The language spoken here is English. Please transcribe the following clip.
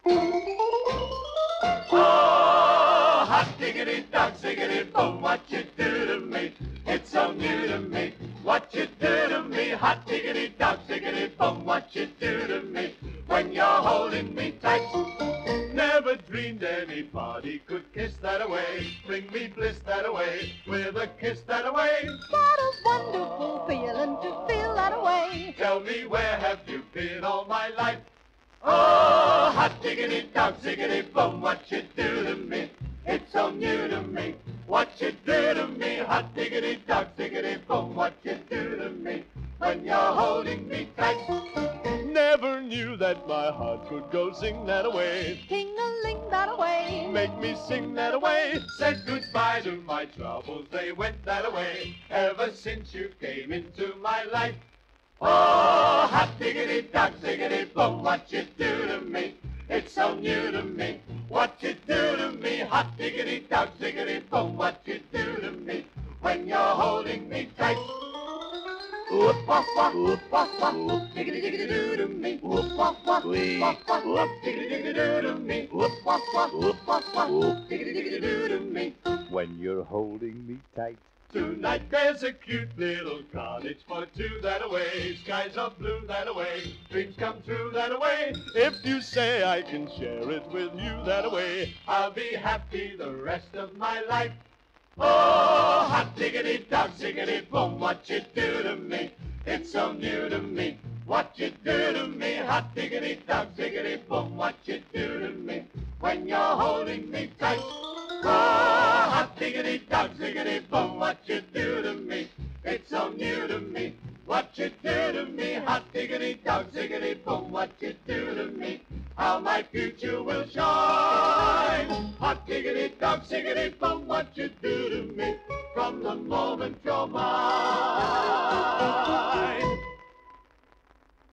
Oh, hot diggity dog, ziggity boom, what you do to me? It's so new to me. What you do to me? Hot diggity dog, ziggity boom, what you do to me? When you're holding me tight. Never dreamed anybody could kiss that away. Bring me bliss that away. With a kiss that away. What a wonderful feeling to feel that way. Tell me, where have you been all my life? Oh, hot diggity dog, ziggity boom, what you do to me? It's so new to me. What you do to me? Hot diggity dog, ziggity boom, what you do to me? When you're holding me tight. Never knew that my heart could go sing that away. Ting-a-ling that away. Make me sing that away. Said goodbye to my troubles, they went that away. Ever since you came into my life. Oh, hot diggity dog, ziggity boom, what you do to me? It's so new to me. What you do to me? Hot diggity dog, ziggity boom, what you do to me? When you're holding me tight. Whoop, wop, wop, whoop, wop, wop, whoop, diggity diggity doo to me. Whoop, wop, wop, whoop, wop, wop, whoop, diggity diggity doo to me. Whoop, wop, wop, whoop, wop, wop, whoop, diggity diggity doo to me. When you're holding me tight. Tonight there's a cute little cottage for two that away. Skies are blue that away. Dreams come true that away. If you say I can share it with you that away, I'll be happy the rest of my life. Oh, hot diggity dog, ziggity boom, what you do to me? It's so new to me. What you do to me? Hot diggity dog, ziggity boom, what you do to me? When you're holding me tight. Oh, hot diggity dog, ziggity boom, what you do to me? It's so new to me. What you do to me? Hot diggity dog, ziggity boom, what you do to me? How my future will shine. Hot diggity dog, ziggity boom, what you do to me? From the moment you're mine.